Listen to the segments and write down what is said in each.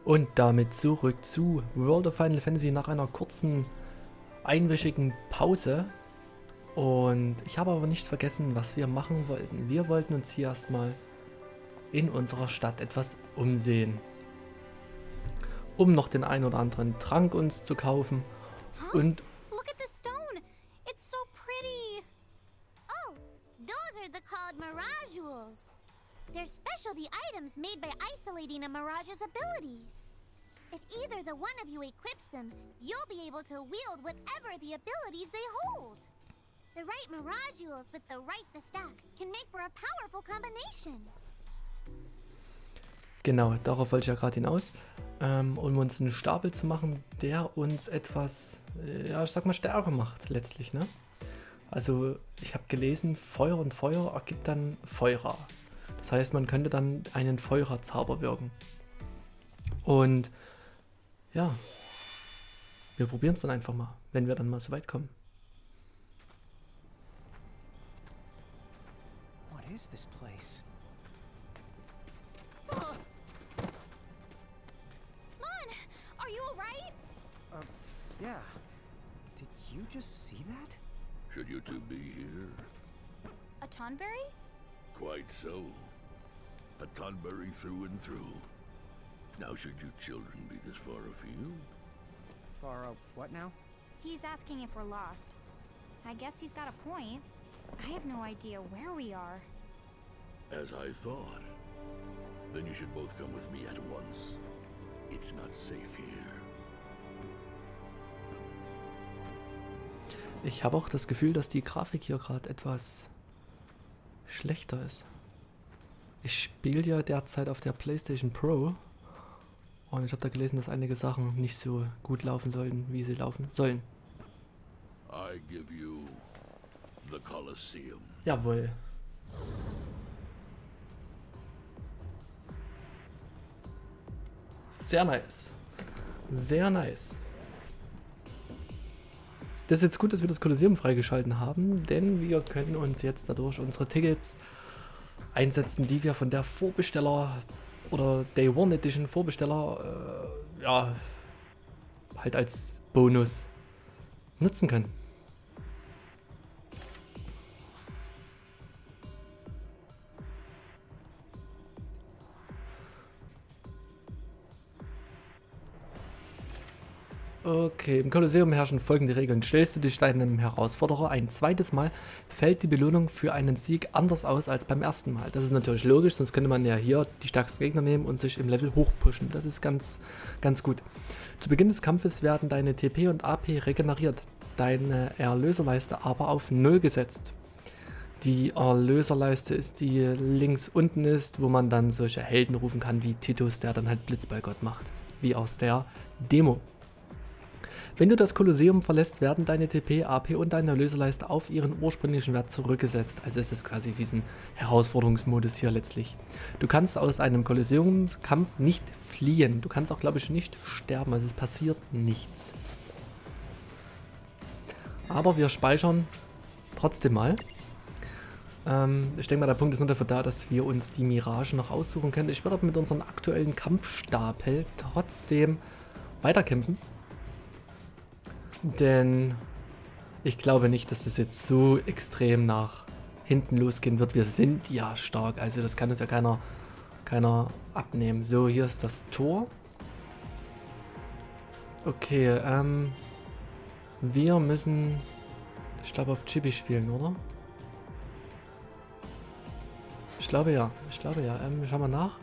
Und damit zurück zu World of Final Fantasy nach einer kurzen, einwöchigen Pause. Und ich habe aber nicht vergessen, was wir machen wollten. Wir wollten uns hier erstmal in unserer Stadt etwas umsehen, um noch den einen oder anderen Trank uns zu kaufen. Huh? Und Look at the stone! It's so pretty! Oh, those are the called Mirage Jewels. They're specialty items made by isolating a Mirage's abilities. If either the one of you equips them, you'll be able to wield whatever the abilities they hold. The right Mirage Jewels with the right the stack can make for a powerful combination. genau, darauf wollte ich ja gerade hinaus. Um uns einen Stapel zu machen, der uns etwas, ja, ich sag mal, stärker macht letztlich, ne? Also, ich habe gelesen, Feuer und Feuer ergibt dann Feurer. Das heißt, man könnte dann einen Feuerzauber wirken. Und ja, wir probieren es dann einfach mal, wenn wir dann mal so weit kommen. What is this place? Lon, are you alright? Yeah. Did you just see that? Should you two be here? A Tonberry? Quite so. A Tonberry through and through. Now should you children be this far afield? Far what now? He's asking if we're lost. I guess he's got a point. I have no idea where we are. As I thought. Then you should both come with me at once. It's not safe here. Ich habe auch das Gefühl, dass die Grafik hier gerade etwas schlechter ist. Ich spiele ja derzeit auf der PlayStation Pro und ich habe da gelesen, dass einige Sachen nicht so gut laufen sollten, wie sie laufen sollen. I give you the Colosseum. Jawohl. Sehr nice. Sehr nice. Das ist jetzt gut, dass wir das Kolosseum freigeschalten haben, denn wir können uns jetzt dadurch unsere Tickets einsetzen, die wir von der Vorbesteller oder Day One Edition Vorbesteller ja, halt als Bonus nutzen können. Okay, im Kolosseum herrschen folgende Regeln. Stellst du dich deinem Herausforderer ein zweites Mal, fällt die Belohnung für einen Sieg anders aus als beim ersten Mal. Das ist natürlich logisch, sonst könnte man ja hier die stärksten Gegner nehmen und sich im Level hochpushen. Das ist ganz gut. Zu Beginn des Kampfes werden deine TP und AP regeneriert, deine Erlöserleiste aber auf 0 gesetzt. Die Erlöserleiste ist die links unten ist, wo man dann solche Helden rufen kann wie Titus, der dann halt Blitzballgott macht, wie aus der Demo. Wenn du das Kolosseum verlässt, werden deine TP, AP und deine Erlöserleiste auf ihren ursprünglichen Wert zurückgesetzt. Also es ist quasi wie ein Herausforderungsmodus hier letztlich. Du kannst aus einem Kolosseumskampf nicht fliehen. Du kannst auch, glaube ich, nicht sterben. Also es passiert nichts. Aber wir speichern trotzdem mal. Ich denke mal, der Punkt ist nur dafür da, dass wir uns die Mirage noch aussuchen können. Ich werde aber mit unserem aktuellen Kampfstapel trotzdem weiterkämpfen. Denn ich glaube nicht, dass das jetzt so extrem nach hinten losgehen wird. Wir sind ja stark, also das kann uns ja keiner abnehmen. So, hier ist das Tor. Okay, wir müssen, ich glaube, auf Chibi spielen, oder? Ich glaube ja. Schauen wir nach.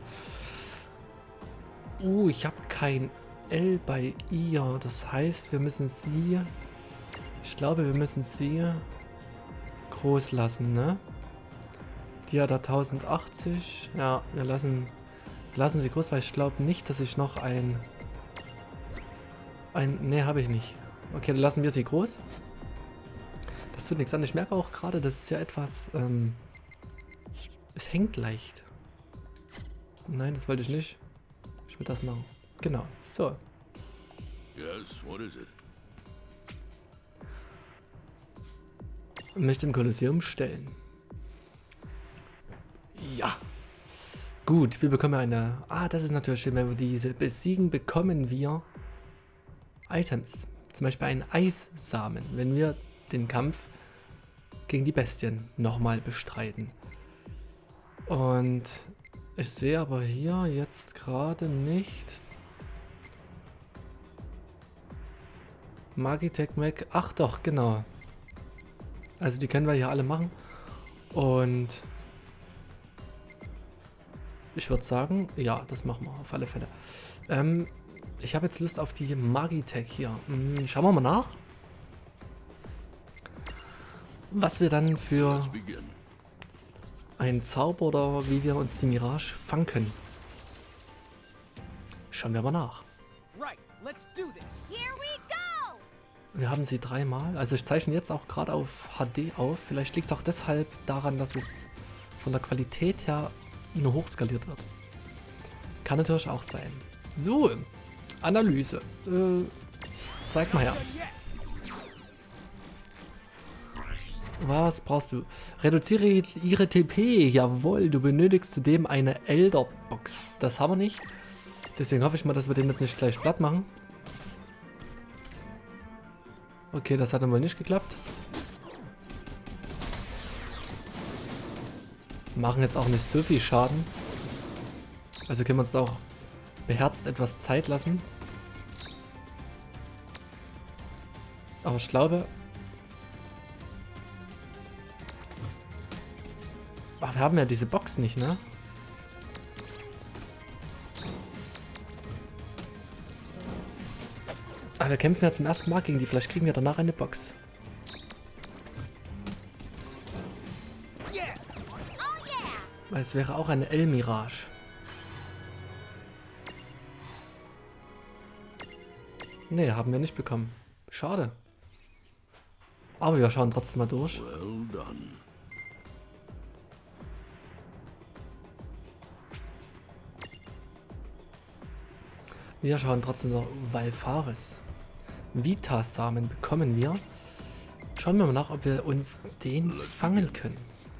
Ich habe kein L bei ihr. Das heißt, wir müssen sie... Ich glaube, wir müssen sie groß lassen, ne? Die hat da 1080. Ja, wir lassen sie groß, weil ich glaube nicht, dass ich noch ne, habe ich nicht. Okay, dann lassen wir sie groß. Das tut nichts an. Ich merke auch gerade, das ist ja etwas... es hängt leicht. Nein, das wollte ich nicht. Ich will das machen. Genau, so. Yes, what is it? Ich möchte im Kolosseum stellen. Ja. Gut, wir bekommen eine... Ah, das ist natürlich schön. Wenn wir diese besiegen, bekommen wir Items. Zum Beispiel einen Eissamen, wenn wir den Kampf gegen die Bestien nochmal bestreiten. Und ich sehe aber hier jetzt gerade nicht... Magitech Mac. Ach doch, genau. Also die können wir hier alle machen. Und ich würde sagen, ja, das machen wir auf alle Fälle. Ich habe jetzt Lust auf die Magitech hier. Schauen wir mal nach, was wir dann für einen Zauber oder wie wir uns die Mirage fangen können. Schauen wir mal nach. Right, let's do this. Here we go! Wir haben sie dreimal. Also ich zeichne jetzt auch gerade auf HD auf. Vielleicht liegt es auch deshalb daran, dass es von der Qualität her nur hochskaliert wird. Kann natürlich auch sein. So, Analyse. Zeig mal her. Was brauchst du? Reduziere ihre TP. Jawohl, du benötigst zudem eine Elderbox. Das haben wir nicht. Deswegen hoffe ich mal, dass wir den jetzt nicht gleich platt machen. Okay, das hat dann wohl nicht geklappt. Machen jetzt auch nicht so viel Schaden. Also können wir uns auch beherzt etwas Zeit lassen. Aber ich glaube... Ach, wir haben ja diese Box nicht, ne? Ah, wir kämpfen ja zum ersten Mal gegen die. Vielleicht kriegen wir danach eine Box. Weil es wäre auch eine El-Mirage. Ne, haben wir nicht bekommen. Schade. Aber wir schauen trotzdem mal durch. Well done. Wir schauen trotzdem noch Valfaris. Vita-Samen bekommen wir. Schauen wir mal nach, ob wir uns den fangen können.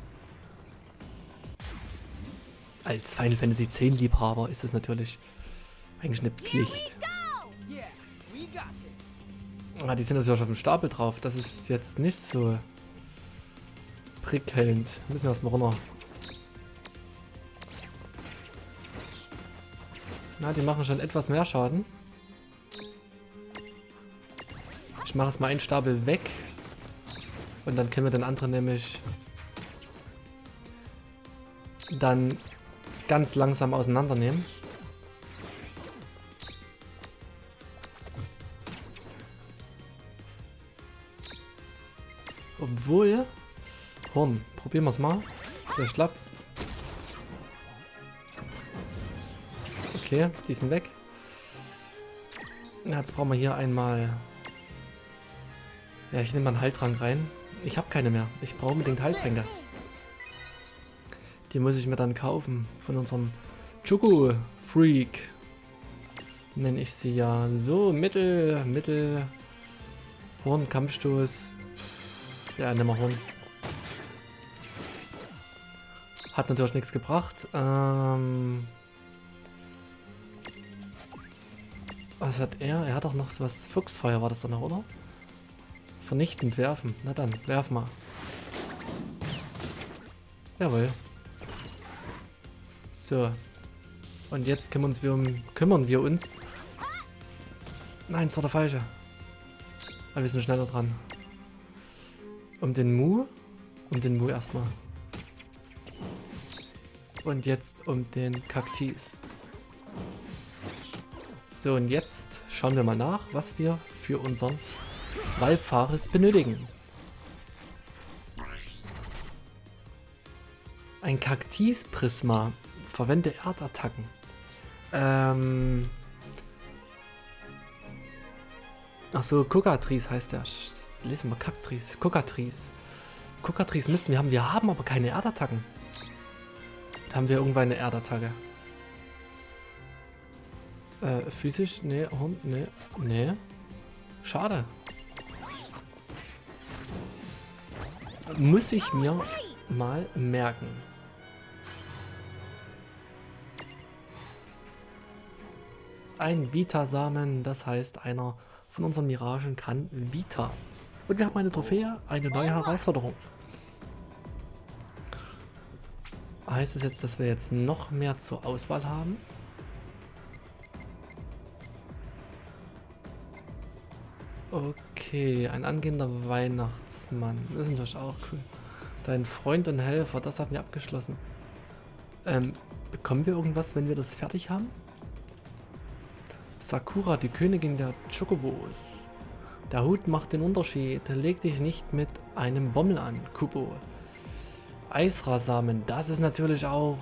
Als Final Fantasy X Liebhaber ist es natürlich eigentlich eine Pflicht. Yeah, we got this. Ah, die sind natürlich auf dem Stapel drauf. Das ist jetzt nicht so prickelnd. Müssen wir erstmal runter. Na, die machen schon etwas mehr Schaden. Ich mache es mal einen Stapel weg. Und dann können wir den anderen nämlich dann ganz langsam auseinandernehmen. Obwohl... Horn, probieren wir es mal. Vielleicht klappt's. Okay, die sind weg. Jetzt brauchen wir hier einmal... Ja, ich nehme mal einen Heiltrank rein. Ich habe keine mehr. Ich brauche unbedingt Heiltränke. Die muss ich mir dann kaufen. Von unserem Choco-Freak. Nenne ich sie ja. So, Mittel... Horn, Kampfstoß. Ja, nimm mal Horn. Hat natürlich nichts gebracht. Was hat er? Er hat auch noch was. Fuchsfeuer war das dann noch, oder? Vernichtend werfen. Na dann, werf mal. Jawohl. So. Und jetzt kümmern wir uns. Nein, es war der falsche. Aber wir sind schneller dran. Um den Mu erstmal. Und jetzt um den Kaktis. So, und jetzt schauen wir mal nach, was wir für unseren Valfaris benötigen. Ein Kaktis-Prisma. Verwende Erdattacken. Achso, Kokatris heißt der. Lesen wir Kaktris. Kokatris. Kokatris müssen wir haben. Wir haben aber keine Erdattacken. Haben wir irgendwann eine Erdattacke? Physisch? Nee, Hund? Nee. Nee. Schade. Muss ich mir mal merken. ein Vita-Samen. Das heißt, einer von unseren Miragen kann Vita. Und wir haben eine Trophäe, eine neue Herausforderung. Heißt es jetzt, dass wir jetzt noch mehr zur Auswahl haben? Okay, ein angehender Weihnachtsmann. Das ist natürlich auch cool. Dein Freund und Helfer, das hatten wir abgeschlossen. Bekommen wir irgendwas, wenn wir das fertig haben? Sakura, die Königin der Chocobos. Der Hut macht den Unterschied. Leg dich nicht mit einem Bommel an, Kubo. Eisrasamen, das ist natürlich auch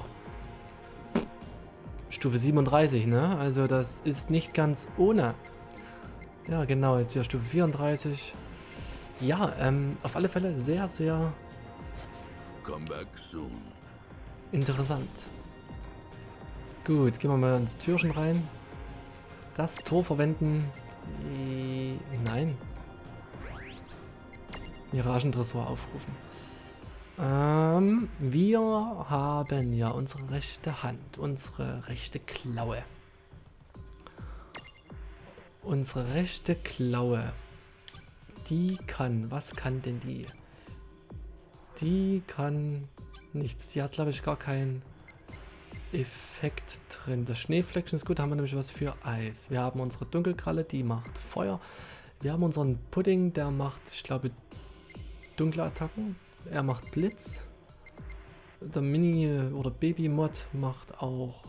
Stufe 37, ne? Also das ist nicht ganz ohne. Ja, genau, jetzt hier Stufe 34. Ja, auf alle Fälle sehr, sehr Come back soon. interessant. Gut, gehen wir mal ins Türchen rein. Das Tor verwenden. Nein. Miragendressor aufrufen. Wir haben ja unsere rechte Hand, unsere rechte Klaue. Unsere rechte Klaue. Die kann, was kann denn die? Die kann nichts. Die hat, glaube ich, gar keinen Effekt drin. Das Schneefleckchen ist gut, haben wir nämlich was für Eis. Wir haben unsere Dunkelkralle, die macht Feuer. Wir haben unseren Pudding, der macht, ich glaube, dunkle Attacken. Er macht Blitz. Der Mini- oder Baby-Mod macht auch...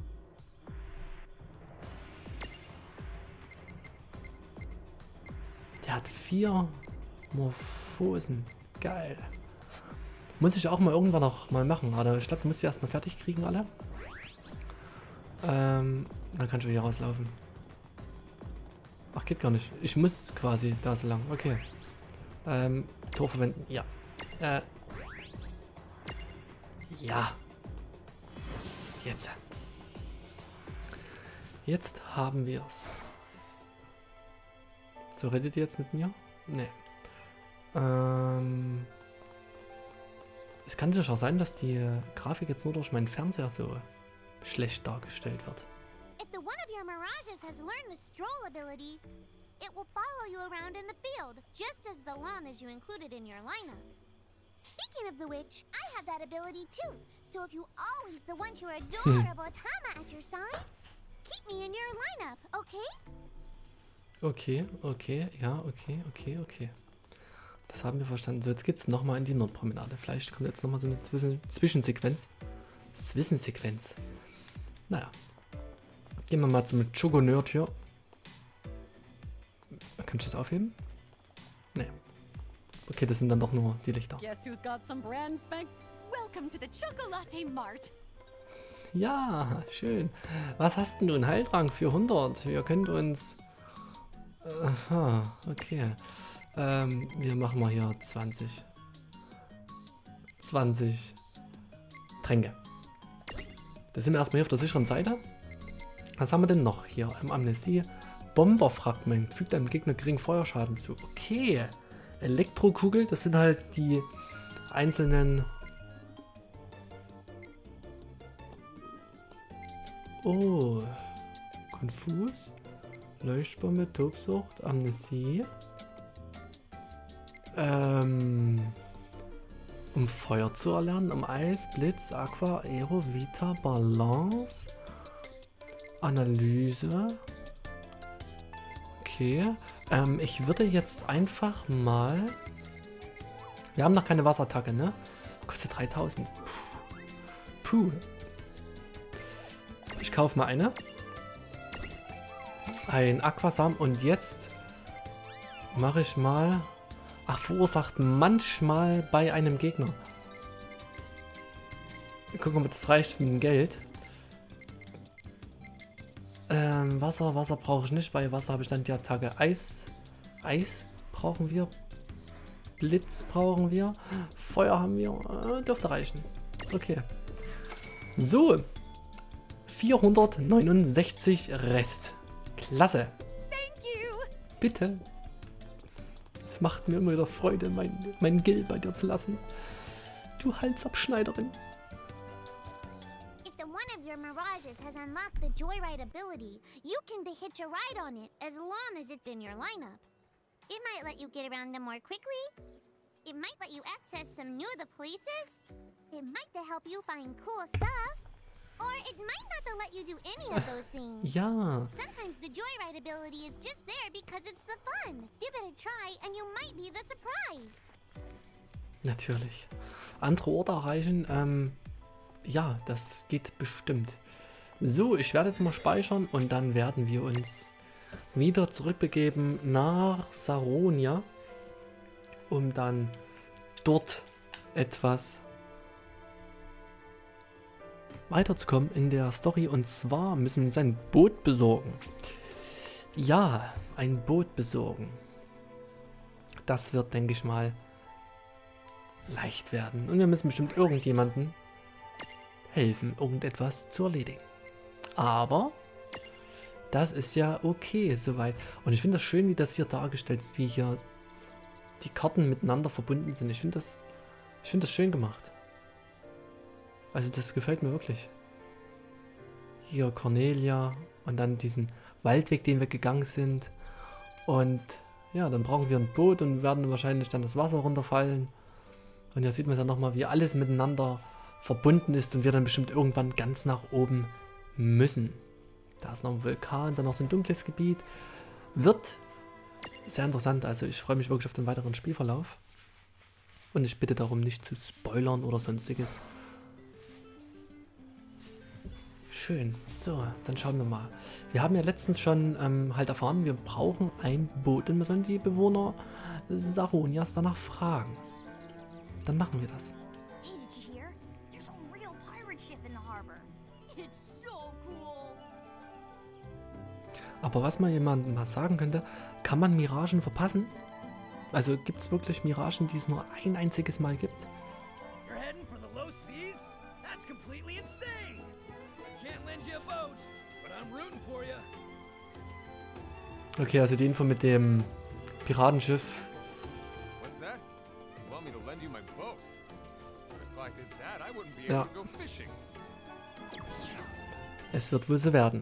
Der hat 4 Morphosen. Geil. Muss ich auch mal irgendwann noch mal machen. Aber ich glaube, du musst die erstmal fertig kriegen, alle. Dann kannst du hier rauslaufen. Ach, geht gar nicht. Ich muss quasi da so lang. Okay. Tor verwenden. Ja. Ja. Jetzt. Jetzt haben wir es. So, redet ihr jetzt mit mir? Nee. Es kann natürlich auch sein, dass die Grafik jetzt nur durch meinen Fernseher so schlecht dargestellt wird. If the one of your Mirages has learned the stroll ability, it will follow you around in the field, just as the Lanas you included in your lineup. Speaking of the which, I have that ability too. So if you always want your adorable Tama at your side, keep me in your lineup, okay? Okay, ja, okay. Das haben wir verstanden. So, jetzt geht's nochmal in die Nordpromenade. Vielleicht kommt jetzt nochmal so eine Zwischensequenz. Zwischensequenz. Naja. Gehen wir mal zum Choco-Nerd hier. Kann ich das aufheben? Nee. Okay, das sind dann doch nur die Lichter. Guess who's got some brand spank? Welcome to the Chocolate Mart. Ja, schön. Was hast denn du? Ein Heiltrank für 100? Wir können uns... Aha, okay. Wir machen mal hier 20. 20 Tränke. Da sind wir erstmal hier auf der sicheren Seite. Was haben wir denn noch hier? Amnesie. Bomberfragment. Fügt einem Gegner geringen Feuerschaden zu. Okay. Elektrokugel. Das sind halt die einzelnen... Oh. Konfus. Leuchtbombe, Tobsucht, Amnesie. Um Feuer zu erlernen, um Eis, Blitz, Aqua, Aero, Vita, Balance, Analyse. Okay. Ich würde jetzt einfach mal... Wir haben noch keine Wasserattacke, ne? Kostet 3000. Puh. Ich kaufe mal eine. Ein Aquasam und jetzt mache ich mal... Ach, verursacht manchmal bei einem Gegner. Gucken wir mal, das reicht mit dem Geld. Wasser brauche ich nicht. Bei Wasser habe ich dann die Attacke. Eis brauchen wir. Blitz brauchen wir. Feuer haben wir. Dürfte reichen. Okay. So. 469 Rest. Klasse. Thank you. Bitte. Es macht mir immer wieder Freude, mein Gil bei dir zu lassen. Du Halsabschneiderin. If the one of your Mirages Mirages has unlocked the Joyride ability. You can hitch a ride on it as long as it's in your lineup. It might let you get around them more quickly. It might let you access some new places. It might help you find cool stuff. Or it might not let you do any of those things. Ja. Sometimes the Joyride ability is just there because it's the fun. Give it a try and you might be the surprised. Natürlich. Andere Orte erreichen, ja, das geht bestimmt. So, ich werde jetzt mal speichern und dann werden wir uns wieder zurückbegeben nach Saronia, um dann dort etwas weiterzukommen in der Story. Und zwar müssen wir uns ein Boot besorgen. Ja, ein Boot besorgen. Das wird, denke ich mal, leicht werden. Und wir müssen bestimmt irgendjemanden helfen, irgendetwas zu erledigen. Aber das ist ja okay soweit. Und ich finde das schön, wie das hier dargestellt ist, wie hier die Karten miteinander verbunden sind. Ich finde das schön gemacht. Also das gefällt mir wirklich. Hier Cornelia und dann diesen Waldweg, den wir gegangen sind. Und ja, dann brauchen wir ein Boot und werden wahrscheinlich dann das Wasser runterfallen. Und hier sieht man dann nochmal, wie alles miteinander verbunden ist und wir dann bestimmt irgendwann ganz nach oben müssen. Da ist noch ein Vulkan, dann noch so ein dunkles Gebiet. Wird sehr interessant, also ich freue mich wirklich auf den weiteren Spielverlauf. Und ich bitte darum, nicht zu spoilern oder sonstiges. Schön, so, dann schauen wir mal. Wir haben ja letztens schon halt erfahren, wir brauchen ein Boot und wir sollen die Bewohner Saronias danach fragen. Dann machen wir das. Hey, did you hear? There's a real pirate ship in the harbor. It's so cool. Aber was man jemandem mal sagen könnte, kann man Miragen verpassen? Also gibt es wirklich Miragen, die es nur ein einziges Mal gibt? You're heading for the low seas? That's completely insane. I can't lend you a boat, but I'm rooting for you. Okay, also die Info mit dem Piratenschiff. What's that? You want me to lend you my boat? If I did that, I wouldn't be Ja. able to go fishing. Es wird wohl so werden.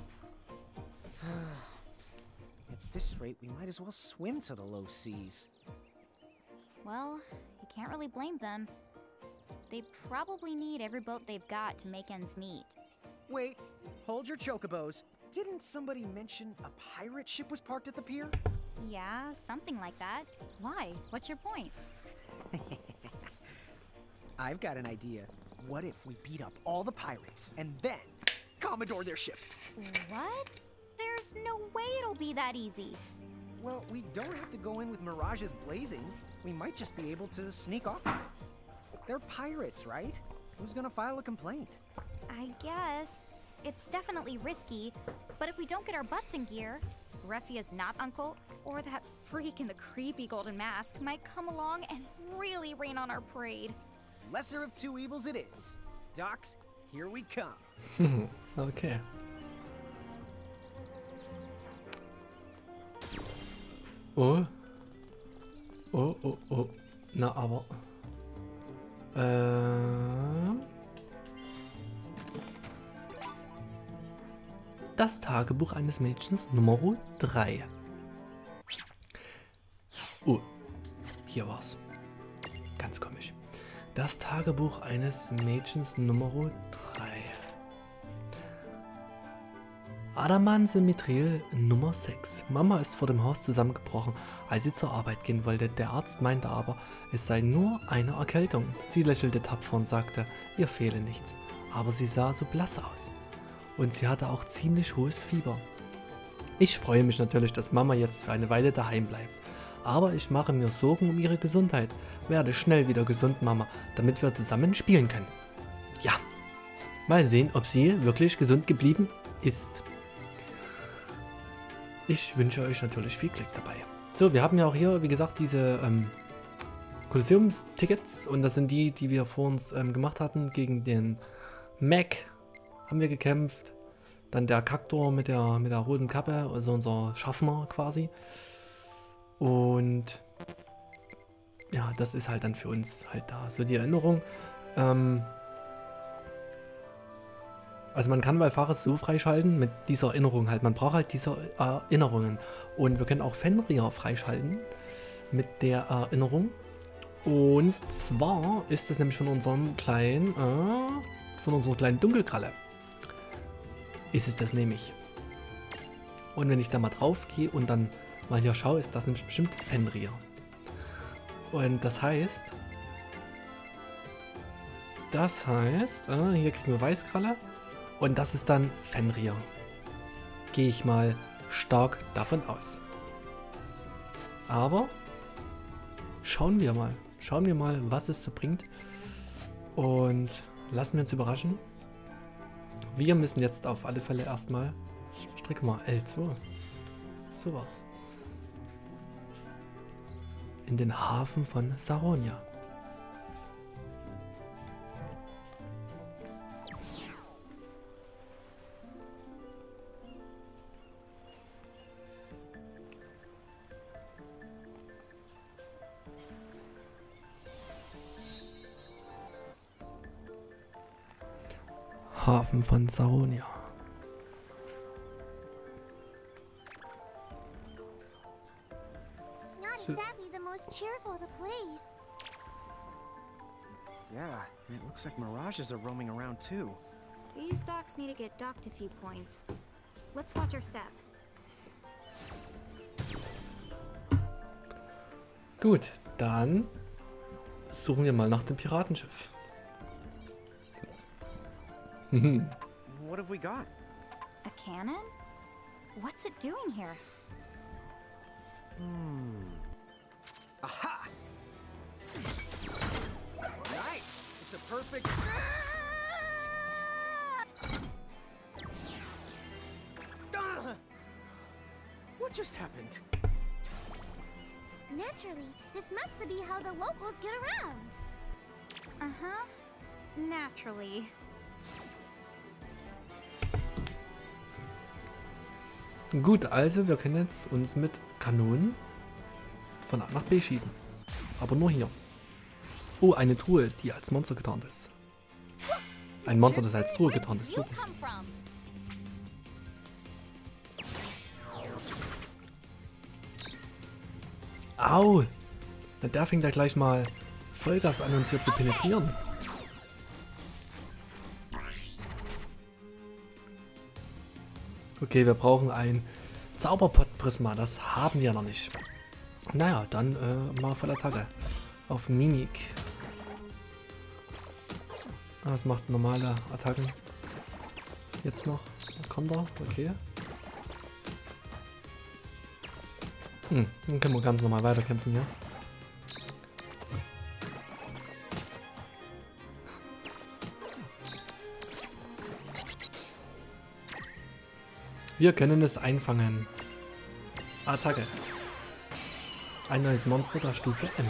At this rate, we might as well swim to the low seas. Well, you can't really blame them. They probably need every boat they've got to make ends meet. Wait, hold your chocobos. Didn't somebody mention a pirate ship was parked at the pier? Yeah, something like that. Why? What's your point? I've got an idea. What if we beat up all the pirates and then Commodore their ship? What? There's no way it'll be that easy. Well, we don't have to go in with Mirages blazing. We might just be able to sneak off of it. They're pirates, right? Who's gonna file a complaint? I guess. It's definitely risky, but if we don't get our butts in gear, Refia's not uncle, or that freak in the creepy golden mask might come along and really rain on our parade. Lesser of two evils it is. Docs, here we come. Okay. Oh. Oh, oh, oh. Na, aber. Das Tagebuch eines Mädchens Nummer 3. Oh, hier war's. Ganz komisch. Das Tagebuch eines Mädchens Nummer 3. Adamanse Mithril Nummer 6. Mama ist vor dem Haus zusammengebrochen, als sie zur Arbeit gehen wollte. Der Arzt meinte aber, es sei nur eine Erkältung. Sie lächelte tapfer und sagte, ihr fehle nichts. Aber sie sah so blass aus. Und sie hatte auch ziemlich hohes Fieber. Ich freue mich natürlich, dass Mama jetzt für eine Weile daheim bleibt. Aber ich mache mir Sorgen um ihre Gesundheit. Werde schnell wieder gesund, Mama, damit wir zusammen spielen können. Ja, mal sehen, ob sie wirklich gesund geblieben ist. Ich wünsche euch natürlich viel Glück dabei. So, wir haben ja auch hier, wie gesagt, diese Kolosseumstickets. Und das sind die, die wir vor uns gemacht hatten. Gegen den Mac haben wir gekämpft. Dann der Kaktor mit der roten Kappe, also unser Schaffner quasi. Und ja, das ist halt dann für uns halt da. So die Erinnerung. Also man kann Valfaris so freischalten mit dieser Erinnerung halt. Man braucht halt diese Erinnerungen. Und wir können auch Fenrir freischalten mit der Erinnerung. Und zwar ist es nämlich von unserem kleinen, Dunkelkralle. Ist es das nämlich. Und wenn ich da mal drauf gehe und dann mal hier schaue, ist das nämlich bestimmt Fenrir. Und das heißt, hier kriegen wir Weißkralle und das ist dann Fenrir. Gehe ich mal stark davon aus. Aber schauen wir mal, was es so bringt und lassen wir uns überraschen. Wir müssen jetzt auf alle Fälle erstmal, ich drücke mal L2, sowas, in den Hafen von Saronia. Hafen von Saronia. Not exactly the most cheerful of the place. Yeah, and it looks like mirages are roaming around too. These docks need to get docked a few points. Let's watch our step. Gut, dann suchen wir mal nach dem Piratenschiff. What have we got? A cannon? What's it doing here? Aha! Nice! It's a perfect... Ah! What just happened? Naturally, this must be how the locals get around. Uh-huh. Naturally. Gut, also wir können jetzt uns mit Kanonen von A nach B schießen. Aber nur hier. Oh, eine Truhe, die als Monster getarnt ist. Ein Monster, das als Truhe getarnt ist. So. Au! Na, der fängt ja gleich mal Vollgas an, uns hier zu penetrieren. Okay, wir brauchen ein Zauberpott-Prisma. Das haben wir noch nicht. Naja, dann mal voll Attacke. Auf Mimik. Das macht normale Attacken. Jetzt noch. Kommt er? Okay. Dann können wir ganz normal weiterkämpfen hier. Wir können es einfangen. Attacke. Ein neues Monster der Stufe M.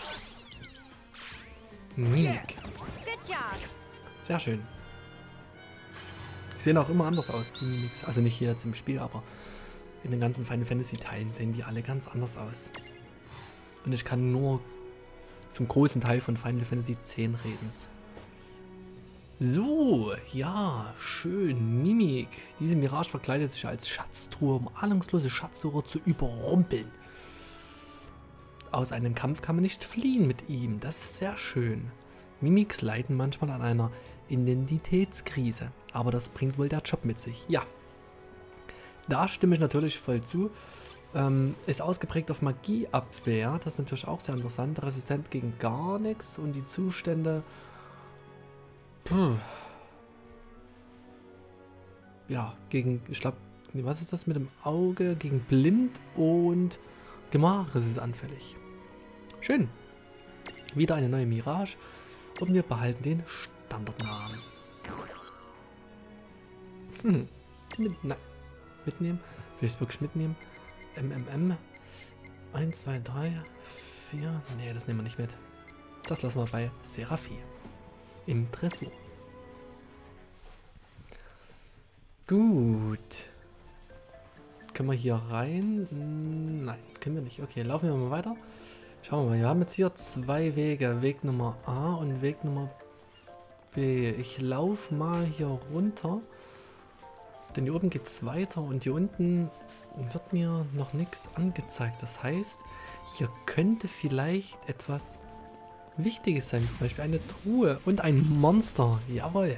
Mimik. Sehr schön. Die sehen auch immer anders aus, die Mimics. Also nicht hier jetzt im Spiel, aber in den ganzen Final Fantasy Teilen sehen die alle ganz anders aus. Und ich kann nur zum großen Teil von Final Fantasy X reden. So, ja, schön, Mimik. Diese Mirage verkleidet sich als Schatztruhe, um ahnungslose Schatzsucher zu überrumpeln. Aus einem Kampf kann man nicht fliehen mit ihm, das ist sehr schön. Mimics leiden manchmal an einer Identitätskrise, aber das bringt wohl der Job mit sich, ja. Da stimme ich natürlich voll zu. Ist ausgeprägt auf Magieabwehr, das ist natürlich auch sehr interessant. Resistent gegen gar nichts und die Zustände... Ja, gegen, ich glaube, was ist das mit dem Auge? Gegen Blind und Gemaris ist es anfällig. Schön. Wieder eine neue Mirage und wir behalten den Standardnamen. Mitnehmen? Will ich es wirklich mitnehmen? MMM. 1, 2, 3, 4. Nee, das nehmen wir nicht mit. Das lassen wir bei Seraphie. Im Tresor. Gut. Können wir hier rein? Nein, können wir nicht. Okay, laufen wir mal weiter. Schauen wir mal. Wir haben jetzt hier zwei Wege. Weg Nummer A und Weg Nummer Ich laufe mal hier runter. Denn hier oben geht es weiter und hier unten wird mir noch nichts angezeigt. Das heißt, hier könnte vielleicht etwas Wichtiges sein. Zum Beispiel eine Truhe und ein Monster. Jawohl.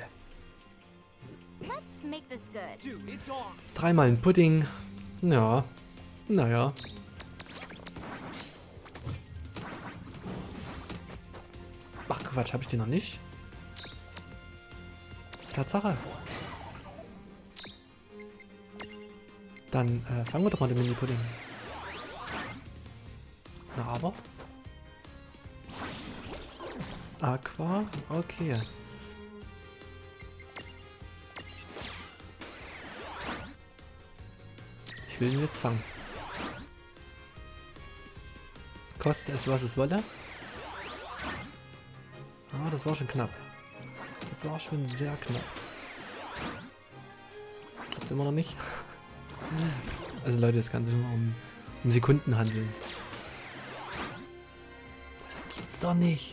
Let's make this good. Dude, it's on. Dreimal ein Pudding. Ja. Naja. Ach Quatsch, habe ich den noch nicht? Tatsache. Dann fangen wir doch mal den Mini-Pudding. Na aber. Aqua, okay. Ich will ihn jetzt fangen. Koste es, was es wolle. Ah, das war schon knapp. Das war schon sehr knapp. Klappt immer noch nicht. Also Leute, es kann sich nur um Sekunden handeln. Das gibt's doch nicht.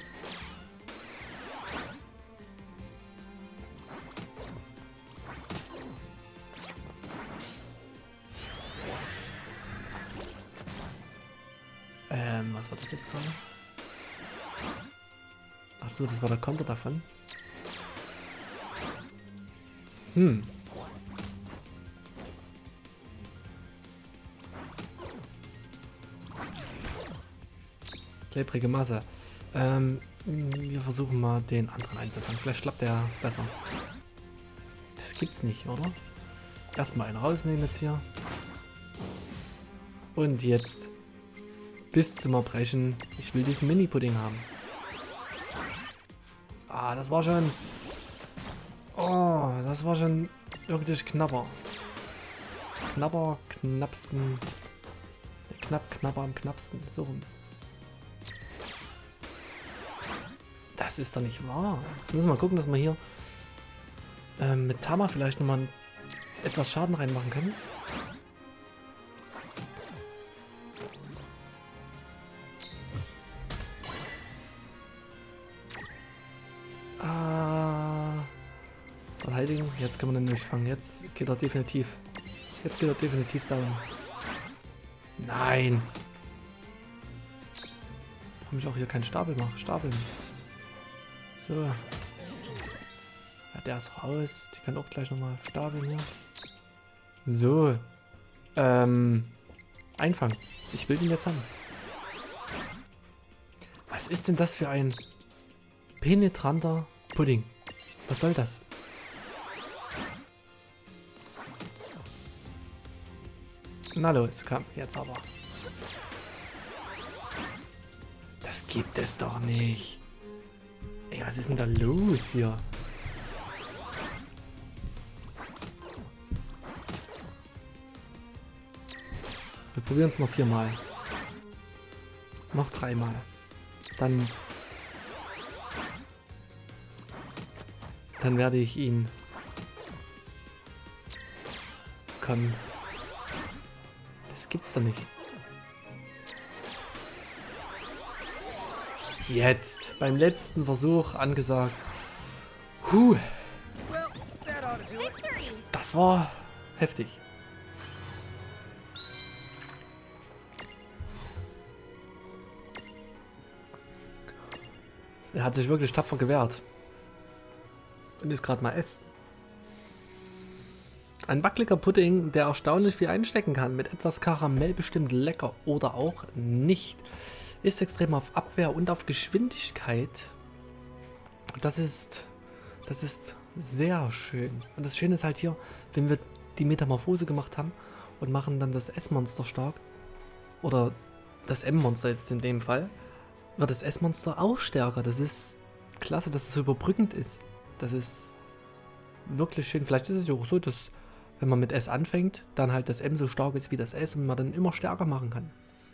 Was war das jetzt gerade? Achso, das war der Konter davon. Klebrige Masse. Wir versuchen mal den anderen einzufangen. Vielleicht klappt der besser. Das gibt's nicht, oder? Erstmal einen rausnehmen jetzt hier. Und jetzt bis zum Erbrechen. Ich will diesen Mini-Pudding haben. Ah, das war schon... Oh, das war schon wirklich knapper. Knapper, knappsten... Knapp, knapper am knappsten. So rum. Das ist doch nicht wahr. Jetzt müssen wir mal gucken, dass wir hier mit Tama vielleicht nochmal etwas Schaden reinmachen können. Verteidigen. Jetzt kann man den nicht fangen. Jetzt geht er definitiv. Jetzt geht er definitiv down. Nein! Warum ich auch hier keinen Stapel mache? Stapeln. So. Ja, der ist raus. Die kann auch gleich nochmal stapeln hier. So. Einfangen. Ich will den jetzt haben. Was ist denn das für ein penetranter Pudding? Was soll das? Na los, komm, jetzt aber. Das gibt es doch nicht. Ey, was ist denn da los hier? Wir probieren es noch 4-mal. Noch 3-mal. Dann werde ich ihn... Komm. Das gibt's doch nicht. Jetzt, beim letzten Versuch angesagt. Well, that ought to do it. Victory! Das war heftig. Er hat sich wirklich tapfer gewehrt. Und ist gerade mal essen. Ein wackeliger Pudding, der erstaunlich viel einstecken kann. Mit etwas Karamell bestimmt lecker oder auch nicht. Ist extrem auf Abwehr und auf Geschwindigkeit. Das ist sehr schön. Und das Schöne ist halt hier, wenn wir die Metamorphose gemacht haben und machen dann das S-Monster stark. Oder das M-Monster jetzt in dem Fall. Wird das S-Monster auch stärker. Das ist klasse, dass es so überbrückend ist. Das ist wirklich schön. Vielleicht ist es ja auch so, dass wenn man mit S anfängt, dann halt das M so stark ist wie das S und man dann immer stärker machen kann.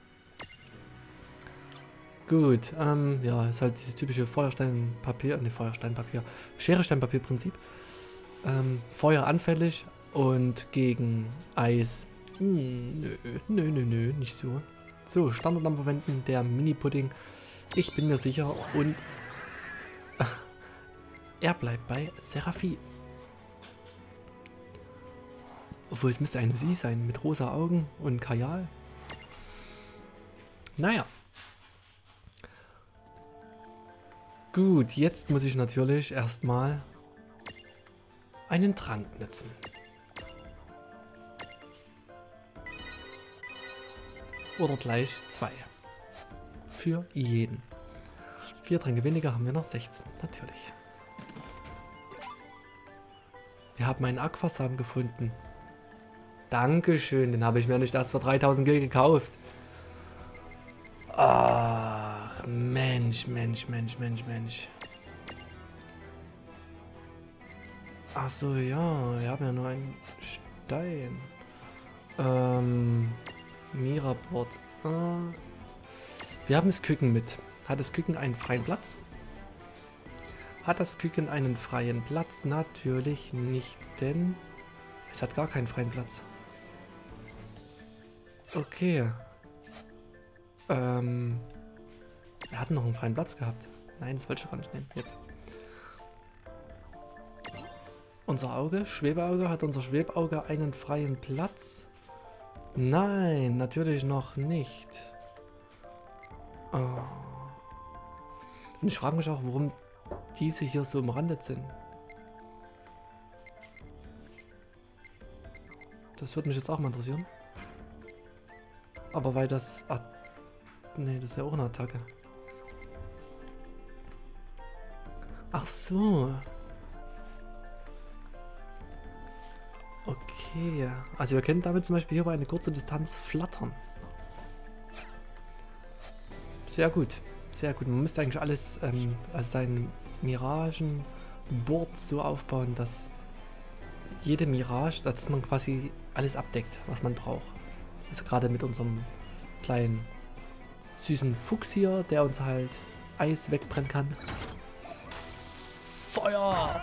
Gut, ja, ist halt dieses typische Feuerstein-Papier, Schere-Stein-Papier-Prinzip. Feuer anfällig und gegen Eis. Nö, nicht so. So, Standardlampe verwenden, der Mini-Pudding. Ich bin mir sicher und Er bleibt bei Seraphie. Obwohl, es müsste eine sie sein, mit rosa Augen und Kajal. Naja. Gut, jetzt muss ich natürlich erstmal einen Trank nutzen. Oder gleich 2. Für jeden. 4 Tränke weniger haben wir noch 16, natürlich. Wir haben einen Aquasamen gefunden. Dankeschön, den habe ich mir nicht erst für 3000 Gil gekauft. Ach, Mensch. Ach so, ja, wir haben ja nur einen Stein. Miraport. Wir haben das Küken mit. Hat das Küken einen freien Platz? Hat das Küken einen freien Platz? Natürlich nicht, denn es hat gar keinen freien Platz. Okay. Wir hatten noch einen freien Platz gehabt. Nein, das wollte ich gar nicht nehmen. Jetzt. Unser Auge, Schwebeauge, hat unser Schwebauge einen freien Platz? Nein, natürlich noch nicht. Oh. Und ich frage mich auch, warum diese hier so umrandet sind. Das würde mich jetzt auch mal interessieren. Aber weil das... Ach, nee, das ist ja auch eine Attacke. Ach so. Okay. Also wir können damit zum Beispiel hier bei einer kurzen Distanz flattern. Sehr gut. Sehr gut. Man müsste eigentlich alles, also sein Miragenboard so aufbauen, dass jede Mirage, dass man quasi alles abdeckt, was man braucht. Also gerade mit unserem kleinen süßen Fuchs hier, der uns halt Eis wegbrennen kann. Feuer!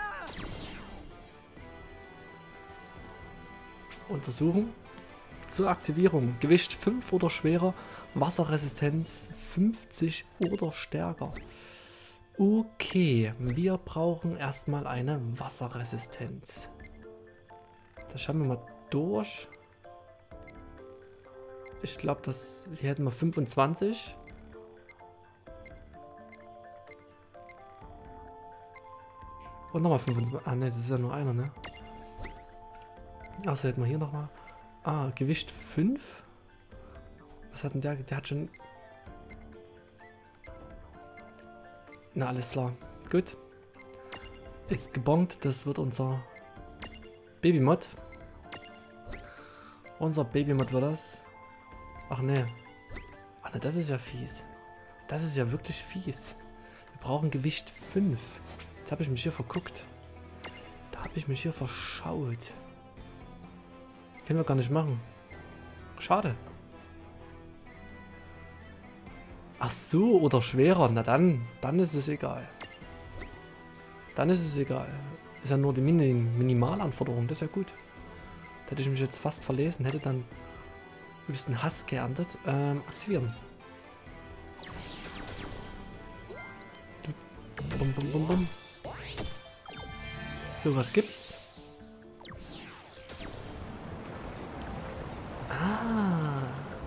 Untersuchen. Zur Aktivierung. Gewicht 5 oder schwerer. Wasserresistenz 50 oder stärker. Okay, wir brauchen erstmal eine Wasserresistenz. Das schauen wir mal durch. Ich glaube, hier hätten wir 25. Und nochmal 25. Ah ne, das ist ja nur einer, ne? Achso, hätten wir hier nochmal. Ah, Gewicht 5. Was hat denn der? Der hat schon... Na, alles klar. Gut. Ist gebongt. Das wird unser Babymod. Unser Babymod wird das. Ach ne. Ach ne, das ist ja fies. Das ist ja wirklich fies. Wir brauchen Gewicht 5. Jetzt habe ich mich hier verguckt. Da habe ich mich hier verschaut. Können wir gar nicht machen. Schade. Ach so, oder schwerer. Na dann ist es egal. Dann ist es egal. Ist ja nur die Minimalanforderung. Das ist ja gut. Da hätte ich mich jetzt fast verlesen. Hätte dann ein bisschen Hass geerntet. Aktivieren. Bum, bum, bum, bum. So, was gibt's? Ah.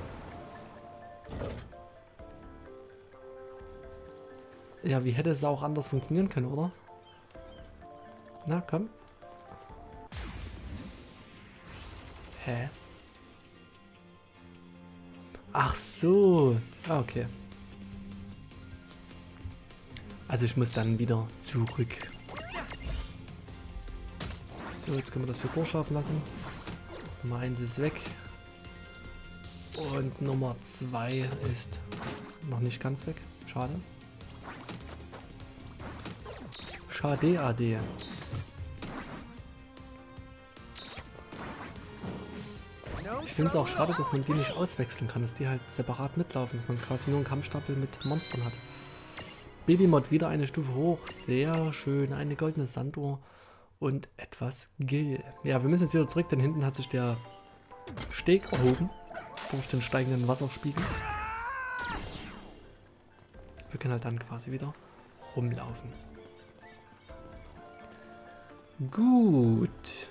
Ja, wie hätte es auch anders funktionieren können, oder? Na, komm. Hä? Ach so. Ah, okay. Also ich muss dann wieder zurück. So, jetzt können wir das hier durchlaufen lassen. Nummer 1 ist weg. Und Nummer 2 ist noch nicht ganz weg. Schade. Schade, AD. Ich finde es auch schade, dass man die nicht auswechseln kann, dass die halt separat mitlaufen, dass man quasi nur einen Kampfstapel mit Monstern hat. Babymod wieder eine Stufe hoch, sehr schön, eine goldene Sanduhr und etwas Gil. Ja, wir müssen jetzt wieder zurück, denn hinten hat sich der Steg erhoben durch den steigenden Wasserspiegel. Wir können halt dann quasi wieder rumlaufen. Gut.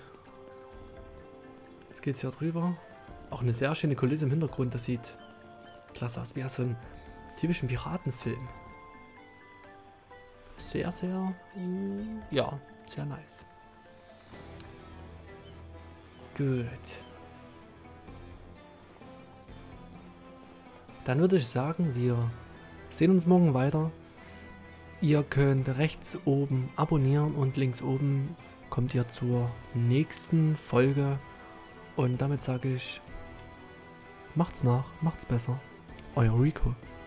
Jetzt geht's hier drüber. Auch eine sehr schöne Kulisse im Hintergrund. Das sieht klasse aus, wie aus so einem typischen Piratenfilm. Sehr, sehr, ja, sehr nice. Gut. Dann würde ich sagen, wir sehen uns morgen weiter. Ihr könnt rechts oben abonnieren und links oben kommt ihr zur nächsten Folge. Und damit sage ich, macht's nach, macht's besser. Euer Rico.